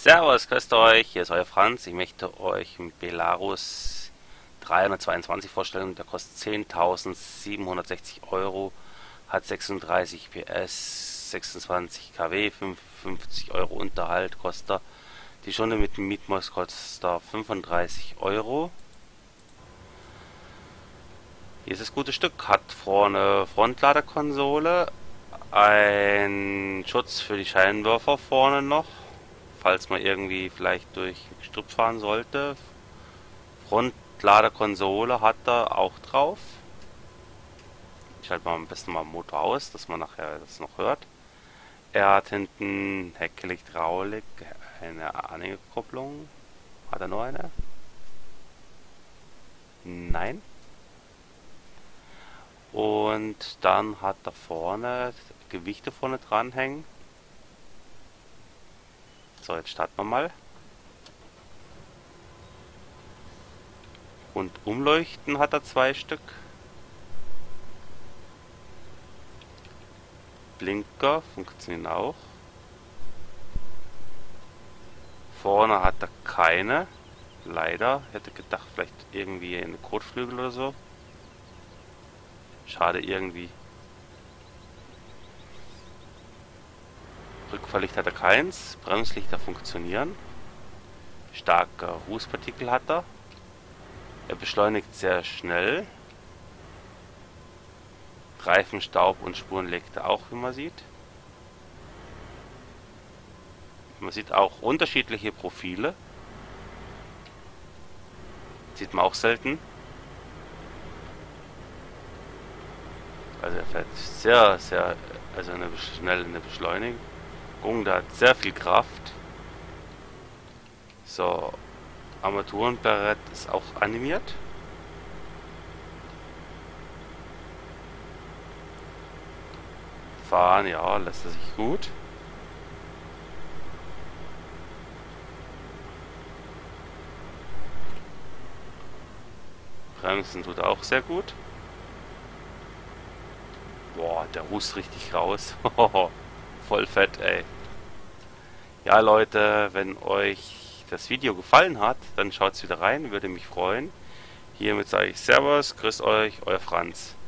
Servus, grüßt euch, hier ist euer Franz. Ich möchte euch einen Belarus 322 vorstellen. Der kostet 10.760 Euro, hat 36 PS, 26 kW, 55 Euro Unterhalt kostet er. Die Stunde mit dem Mietmos kostet er 35 Euro. Dieses gute Stück hat vorne Frontladerkonsole, ein Schutz für die Scheinwerfer vorne noch, falls man irgendwie vielleicht durch Gestrüpp fahren sollte. Frontladerkonsole hat er auch drauf. Ich schalte mal am besten mal den Motor aus, dass man nachher das noch hört. Er hat hinten Heckhydraulik, eine Anhängerkupplung. Hat er noch eine? Nein. Und dann hat er vorne Gewichte vorne dranhängen. So, jetzt starten wir mal. Und Umleuchten hat er 2 Stück. Blinker funktionieren auch. Vorne hat er keine. Leider. Hätte gedacht, vielleicht irgendwie eine Kotflügel oder so. Schade irgendwie. Rückfahrlicht hat er keins. Bremslichter funktionieren. Starke Rußpartikel hat er. Er beschleunigt sehr schnell. Reifenstaub und Spuren legt er auch, wie man sieht. Man sieht auch unterschiedliche Profile. Sieht man auch selten. Also er fährt sehr, also schnell in der Beschleunigung. Der hat sehr viel Kraft. So, Armaturenbrett ist auch animiert. Fahren, ja, lässt er sich gut. Bremsen tut er auch sehr gut. Boah, der hust richtig raus. Voll fett, ey. Ja, Leute, wenn euch das Video gefallen hat, dann schaut's wieder rein, würde mich freuen. Hiermit sage ich Servus, grüßt euch, euer Franz.